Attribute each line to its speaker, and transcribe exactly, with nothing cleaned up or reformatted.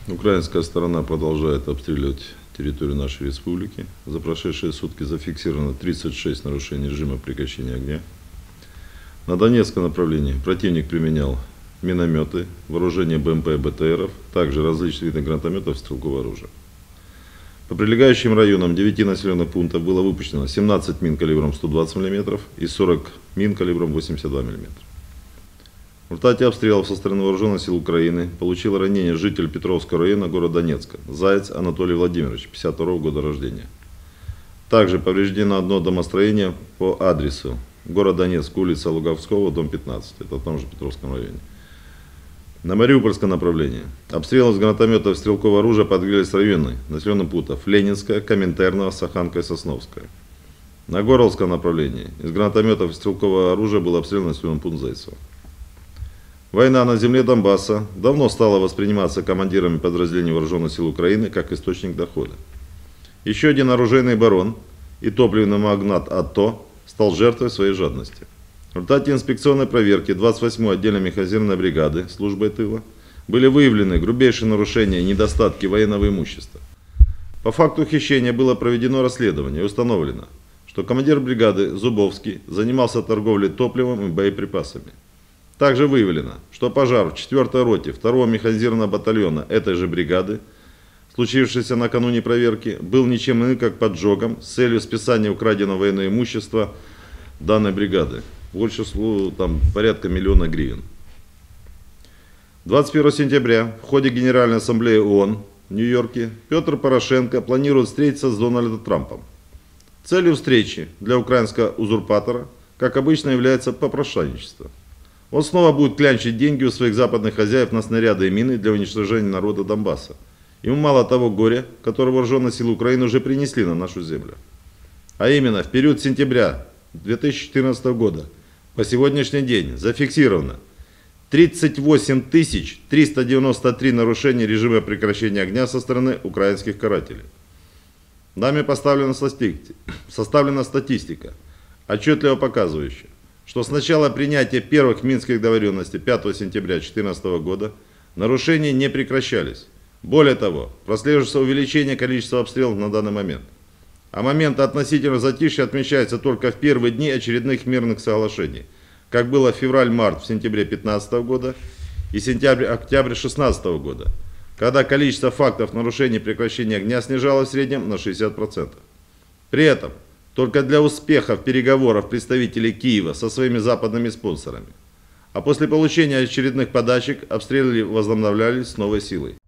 Speaker 1: Украинская сторона продолжает обстреливать территорию нашей республики. За прошедшие сутки зафиксировано тридцать шесть нарушений режима прекращения огня. На Донецком направлении противник применял минометы, вооружение БМП и БТРов, также различные виды гранатометов и стрелкового оружия. По прилегающим районам девяти населенных пунктов было выпущено семнадцать мин калибром сто двадцать миллиметров и сорок мин калибром восемьдесят два миллиметра. В результате обстрелов со стороны вооруженных сил Украины получил ранение житель Петровского района города Донецка, Заяц Анатолий Владимирович, пятьдесят второго года рождения. Также повреждено одно домостроение по адресу город Донецк, улица Луговского, дом пятнадцать, это в том же Петровском районе. На Мариупольском направлении обстрелом с гранатометов и стрелкового оружия подверглись районы населенных пунктов Ленинская, Коминтерна, Саханка и Сосновская. На Горловском направлении из гранатометов и стрелкового оружия был обстрелян населенный пункт Зайцево. Война на земле Донбасса давно стала восприниматься командирами подразделений вооруженных сил Украины как источник дохода. Еще один оружейный барон и топливный магнат АТО стал жертвой своей жадности. В результате инспекционной проверки двадцать восьмой отдельной механизированной бригады службы тыла были выявлены грубейшие нарушения и недостатки военного имущества. По факту хищения было проведено расследование и установлено, что командир бригады Зубовский занимался торговлей топливом и боеприпасами. Также выявлено, что пожар в четвёртой роте второго механизированного батальона этой же бригады, случившийся накануне проверки, был ничем иным как поджогом с целью списания украденного военного имущества данной бригады. Больше там порядка миллиона гривен. двадцать первого сентября в ходе Генеральной Ассамблеи ООН в Нью-Йорке Петр Порошенко планирует встретиться с Дональдом Трампом. Целью встречи для украинского узурпатора, как обычно, является попрошайничество. Он снова будет клянчить деньги у своих западных хозяев на снаряды и мины для уничтожения народа Донбасса. Ему мало того горя, которое вооруженные силы Украины уже принесли на нашу землю. А именно, в период сентября две тысячи четырнадцатого года по сегодняшний день зафиксировано тридцать восемь тысяч триста девяносто три нарушения режима прекращения огня со стороны украинских карателей. Нами поставлена составлена статистика, отчетливо показывающая, что с начала принятия первых Минских договоренностей пятого сентября две тысячи четырнадцатого года нарушения не прекращались. Более того, прослеживается увеличение количества обстрелов на данный момент. А момент относительного затишья отмечается только в первые дни очередных мирных соглашений, как было февраль-март в сентябре две тысячи пятнадцатого года и сентябрь-октябрь две тысячи шестнадцатого года, когда количество фактов нарушений прекращения огня снижалось в среднем на шестьдесят процентов. При этом только для успехов переговоров представителей Киева со своими западными спонсорами, а после получения очередных подачек обстрелы возобновлялись с новой силой.